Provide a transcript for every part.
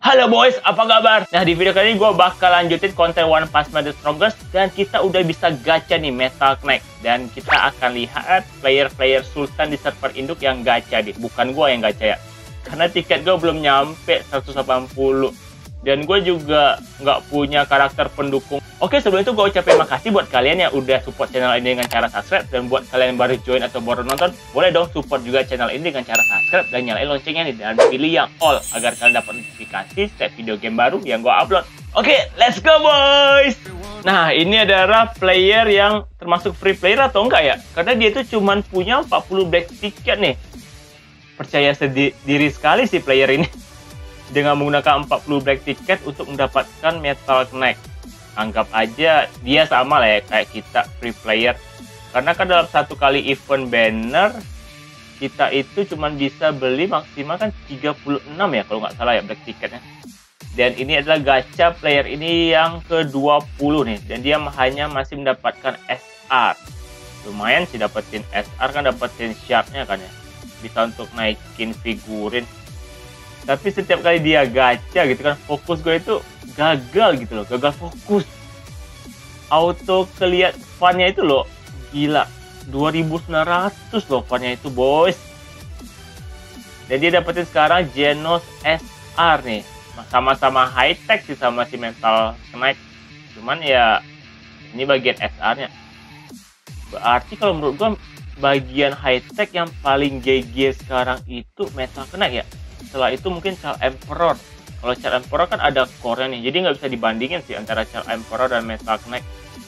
Halo boys, apa kabar? Nah, di video kali ini gue bakal lanjutin konten One Punch Man The Strongest. Dan kita udah bisa gacha nih Metal Knight. Dan kita akan lihat player-player Sultan di server induk yang gacha nih. Bukan gue yang gacha ya. Karena tiket gue belum nyampe 180. Dan gue juga nggak punya karakter pendukung. Oke, sebelum itu gue ucapin makasih buat kalian yang udah support channel ini dengan cara subscribe. Dan buat kalian yang baru join atau baru nonton, boleh dong support juga channel ini dengan cara subscribe dan nyalain loncengnya nih. Dan pilih yang all agar kalian dapat notifikasi setiap video game baru yang gue upload. Oke, let's go boys! Nah, ini adalah player yang termasuk free player atau enggak ya? Karena dia itu cuma punya 40 black ticket nih. Percaya diri sekali sih player ini. Dengan menggunakan 40 black ticket untuk mendapatkan Metal Knight. Anggap aja dia sama lah ya kayak kita free player. Karena kan dalam satu kali event banner kita itu cuma bisa beli maksimal kan 36 ya kalau nggak salah ya black ticketnya. Dan ini adalah gacha player ini yang ke-20 nih. Dan dia hanya masih mendapatkan SR. Lumayan sih dapetin SR kan, dapetin sharpnya kan ya. Bisa untuk naikin figurin. Tapi setiap kali dia gacha gitu kan, fokus gue itu gagal gitu loh, gagal fokus. Auto keliat funnya itu loh, gila, 2900 loh funnya itu boys. Dan dia dapetin sekarang Genos SR nih, sama-sama high tech sih sama si Metal Knight. Cuman ya, ini bagian SR-nya. Berarti kalau menurut gue, bagian high tech yang paling GG sekarang itu Metal Knight ya. Setelah itu mungkin Charles Emperor. Kalau Charles Emperor kan ada core-nya nih, jadi nggak bisa dibandingin sih antara Charles Emperor dan Metal Knight.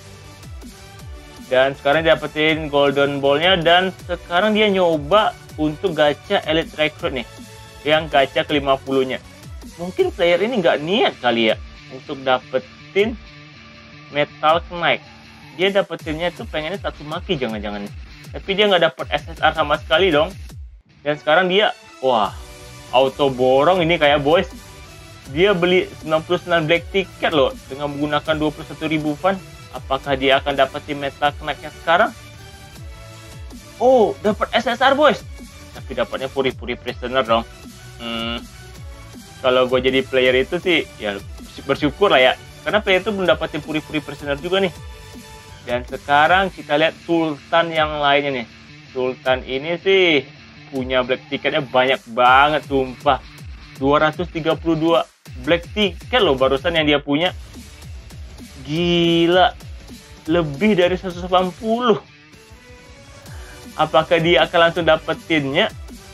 Dan sekarang dia dapetin Golden Ball-nya, dan sekarang dia nyoba untuk gacha Elite Recruit nih, yang gacha ke-50-nya. Mungkin player ini nggak niat kali ya untuk dapetin Metal Knight. Dia dapetinnya itu pengennya Tatsumaki jangan-jangan. Tapi dia nggak dapet SSR sama sekali dong. Dan sekarang dia, wah, auto borong ini kayak boys. Dia beli 99 black ticket loh dengan menggunakan 21.000 fun. Apakah dia akan dapetin Metal Knight-nya sekarang? Oh, dapat SSR boys. Tapi dapatnya puri-puri prisoner dong. Kalau gue jadi player itu sih ya bersyukur lah ya. Karena player itu belum dapetin puri-puri prisoner juga nih. Dan sekarang kita lihat Sultan yang lainnya nih. Sultan ini sih punya black ticketnya banyak banget sumpah. 232 black ticket loh barusan yang dia punya. Gila, lebih dari 180. Apakah dia akan langsung dapetinnya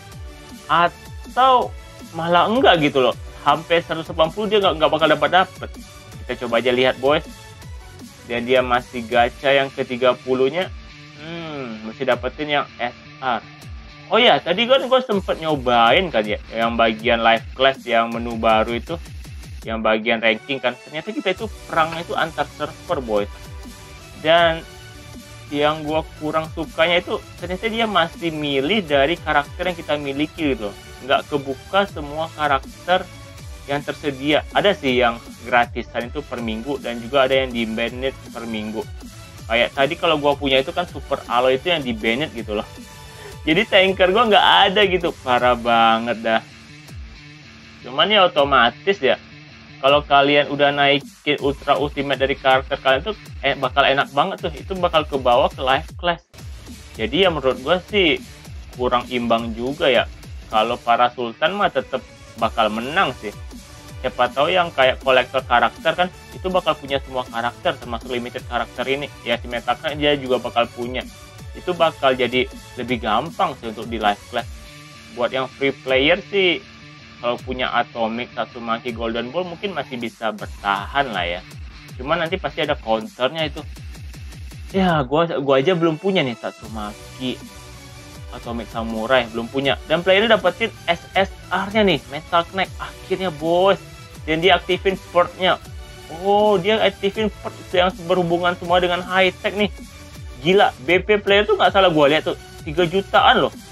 atau malah enggak gitu loh. Sampai 180 dia nggak bakal dapet. Kita coba aja lihat boys. Dan dia masih gacha yang ke-30-nya. Mesti dapetin yang SR. Oh ya, tadi kan gue sempet nyobain kan ya, yang bagian live class yang menu baru itu, yang bagian ranking kan. Ternyata kita itu perangnya itu antar server boys. Dan yang gue kurang sukanya itu, ternyata dia masih milih dari karakter yang kita miliki gitu. Nggak kebuka semua karakter yang tersedia. Ada sih yang gratisan itu per minggu, dan juga ada yang di banned per minggu. Kayak tadi kalau gue punya itu kan Super Alloy itu yang di banned gitu loh. Jadi tanker gue nggak ada gitu, parah banget dah. Cuman ya otomatis ya, kalau kalian udah naikin ultra ultimate dari karakter kalian tuh bakal enak banget tuh, itu bakal ke bawah ke live class. Jadi ya menurut gue sih kurang imbang juga ya. Kalau para sultan mah tetap bakal menang sih. Siapa tahu yang kayak kolektor karakter kan, itu bakal punya semua karakter termasuk limited karakter ini. Ya si Metal Knight dia juga bakal punya. Itu bakal jadi lebih gampang sih untuk di live class. Buat yang free player sih, kalau punya Atomic, Tatsumaki, Golden Ball mungkin masih bisa bertahan lah ya. Cuman nanti pasti ada counternya itu. Ya, gua aja belum punya nih Tatsumaki, Atomic Samurai belum punya. Dan playernya dapetin SSR-nya nih, Metal Knight akhirnya bos. Dan dia aktifin sport-nya. Oh, dia aktifin sport yang berhubungan semua dengan high tech nih. Gila, BP player tuh nggak salah gue lihat tuh 3 jutaan loh.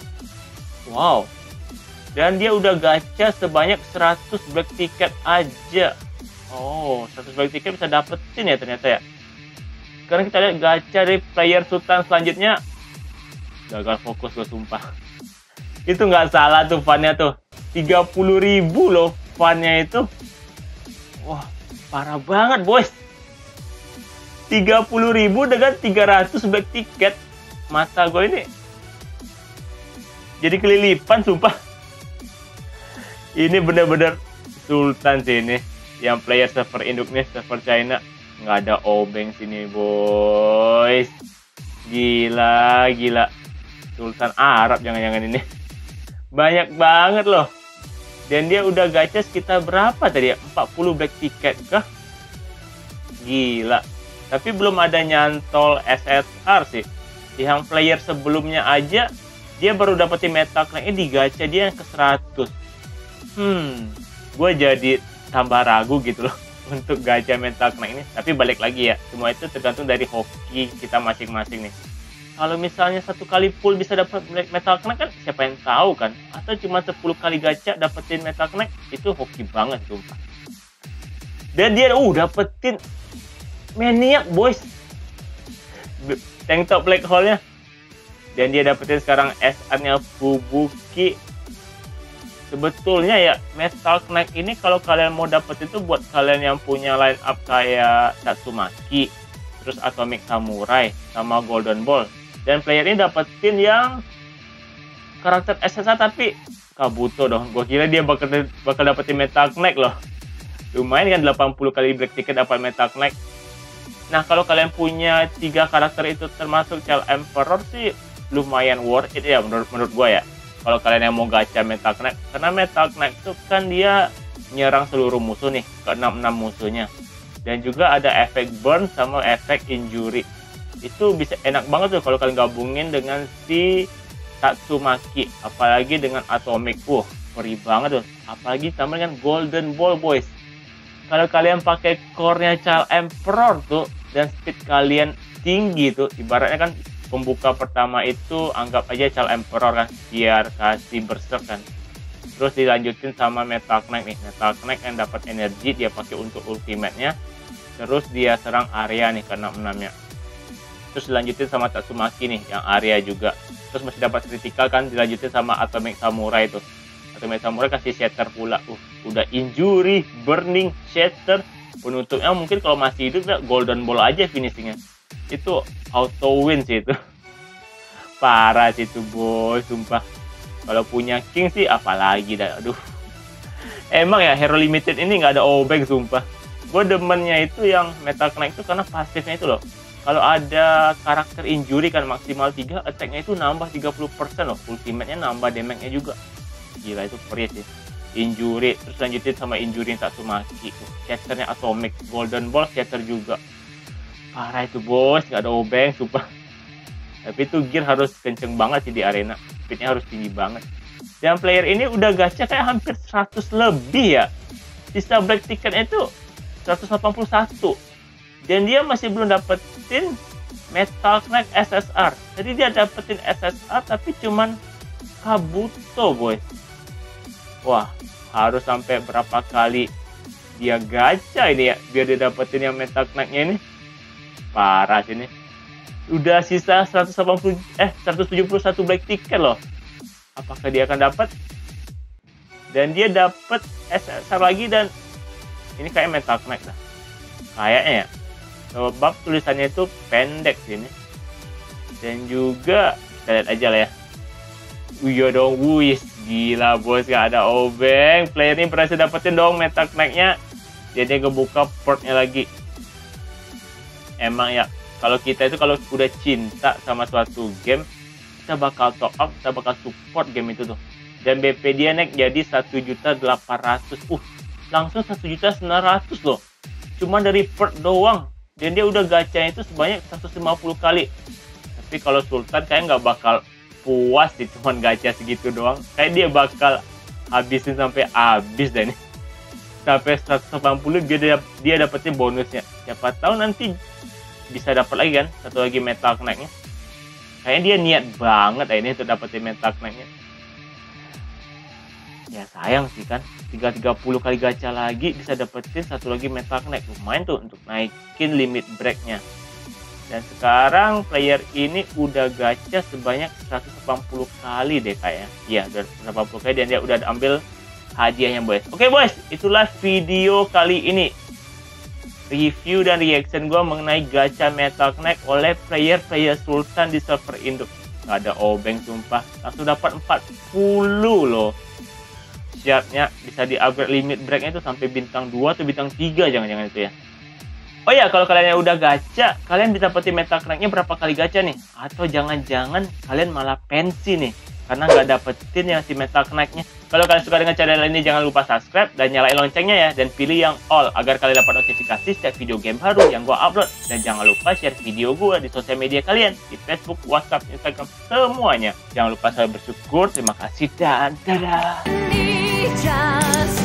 Wow. Dan dia udah gacha sebanyak 100 black ticket aja. Oh, 100 black ticket bisa dapetin ya ternyata ya. Sekarang kita lihat gacha dari player Sultan selanjutnya. Gagal fokus gue sumpah. Itu nggak salah tuh funnya tuh. 30.000 loh funnya itu, wah parah banget boys. 30.000 dengan 300 black ticket. Mata gue ini jadi kelilipan sumpah. Ini bener-bener sultan sih ini. Yang player server induk nih, server China. Nggak ada obeng sini boys. Gila, gila. Sultan Arab jangan-jangan ini. Banyak banget loh. Dan dia udah gacha sekitar berapa tadi ya? 40 black ticket kah? Gila. Tapi belum ada nyantol SSR sih. Yang player sebelumnya aja, dia baru dapetin Meta Knight di gacha dia yang ke 100. Gue jadi tambah ragu gitu loh untuk gacha Meta Knight ini. Tapi balik lagi ya, semua itu tergantung dari hoki kita masing-masing nih. Kalau misalnya satu kali full bisa dapat Meta Knight kan siapa yang tahu kan? Atau cuma 10 kali gacha dapetin Meta Knight, itu hoki banget sumpah. Dan dia dapetin Maniac boys, tank top black hole-nya. Dan dia dapetin sekarang SR-nya Fubuki. Sebetulnya ya Metal Knight ini kalau kalian mau dapet itu buat kalian yang punya line up kayak Tatsumaki, terus Atomic Samurai sama Golden Ball. Dan player ini dapetin yang karakter SSR tapi Kabuto dong. Gua kira dia bakal dapetin Metal Knight loh. Lumayan kan 80 kali black ticket dapat Metal Knight. Nah, kalau kalian punya 3 karakter itu termasuk Child Emperor sih lumayan worth it ya menurut gue ya. Kalau kalian yang mau gacha Metal Knight, karena Metal Knight itu kan dia nyerang seluruh musuh nih, ke 66 musuhnya. Dan juga ada efek burn sama efek injury. Itu bisa enak banget tuh kalau kalian gabungin dengan si Tatsumaki, apalagi dengan Atomic. Ngeri banget tuh. Apalagi sama dengan Golden Ball boys. Kalau kalian pakai core-nya Child Emperor tuh dan speed kalian tinggi tuh, ibaratnya kan pembuka pertama itu anggap aja Child Emperor kan, biar kasih berserk kan. Terus dilanjutin sama Metal Knight nih. Metal Knight yang dapat energi dia pakai untuk ultimate-nya. Terus dia serang area nih ke 66-nya. Terus dilanjutin sama Tatsumaki nih yang area juga. Terus masih dapat critical kan, dilanjutin sama Atomic Samurai tuh. Atomic Samurai kasih shatter pula. Udah injury, burning, shatter. Penutupnya mungkin kalau masih hidup ya Golden Ball aja finishingnya. Itu auto win sih itu. Parah sih itu boy, sumpah. Kalau punya King sih apalagi dah. Aduh. Emang ya Hero Limited ini nggak ada obeng sumpah. Gue demennya itu yang Metal Knight itu karena pasifnya itu loh. Kalau ada karakter injury kan maksimal 3, attack-nya itu nambah 30% loh. Ultimate-nya nambah damage-nya juga. Gila itu perih sih. Injury, terus lanjutin sama injury Tatsumaki. Shatternya Atomic, Golden Ball shatter juga. Parah itu bos, nggak ada obeng sumpah. Tapi itu gear harus kenceng banget sih di arena. Speednya harus tinggi banget. Dan player ini udah gacha kayak hampir 100 lebih ya. Sisa black ticketnya itu 181. Dan dia masih belum dapetin Metal Knight SSR. Jadi dia dapetin SSR tapi cuman Kabuto boy. Wah, harus sampai berapa kali dia gacha ini ya biar dia dapetin yang Metal Knight-nya ini. Parah sih ini. Udah sisa 171 black ticket loh. Apakah dia akan dapat? Dan dia dapat SSR lagi dan ini kayak Metal Knight lah. Kayaknya ya. Sebab tulisannya itu pendek sini. Dan juga kita lihat aja lah ya. Iya dong, wis gila bos, gak ada obeng. Player ini berhasil dapetin dong Metal Knight-nya. Jadi ngebuka portnya lagi. Emang ya, kalau kita itu kalau udah cinta sama suatu game, kita bakal top up, kita bakal support game itu tuh. Dan BP dia naik jadi 1.800.000. Langsung 1.900.000 loh. Cuma dari port doang. Dan dia udah gacha itu sebanyak 150 kali. Tapi kalau Sultan kayak nggak bakal puas sih cuman gacha segitu doang. Kayak dia bakal habisin sampai habis deh nih. Sampai 180 dia dapetin bonusnya. Siapa tahu nanti bisa dapat lagi kan satu lagi Metal Knight-nya. Kayaknya dia niat banget ini untuk dapetin Metal Knight-nya. Ya sayang sih kan, 30 kali gacha lagi bisa dapetin satu lagi Metal Knight. Lumayan tuh untuk naikin limit break-nya. Dan sekarang player ini udah gacha sebanyak 180 kali deh kayaknya. Iya, udah 180 kali dan dia udah ambil hadiahnya boys. Oke boys, itulah video kali ini. Review dan reaction gue mengenai gacha Metal Knight oleh player Sultan di server Indo. Gak ada obeng sumpah. Langsung dapat 40 loh. Siapnya bisa di upgrade limit breaknya itu sampai bintang 2 atau bintang 3 jangan-jangan itu ya. Oh ya, kalau kalian yang udah gacha, kalian bisa dapetin Metal Knight-nya berapa kali gacha nih? Atau jangan-jangan kalian malah pensi nih karena nggak dapetin yang si Metal Knight-nya. Kalau kalian suka dengan channel ini, jangan lupa subscribe dan nyalain loncengnya ya, dan pilih yang all agar kalian dapat notifikasi setiap video game baru yang gua upload. Dan jangan lupa share video gua di sosial media kalian, di Facebook, WhatsApp, Instagram, semuanya. Jangan lupa selalu bersyukur, terima kasih, dan dadah.